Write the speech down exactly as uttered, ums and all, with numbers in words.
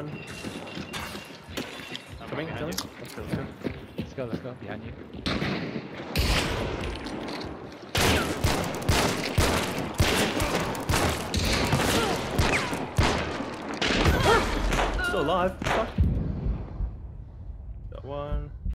one. I'm Coming, behind coming. you. Let's go, let's go. Let's go, let's go. Behind you. Still alive. Fuck. Got one.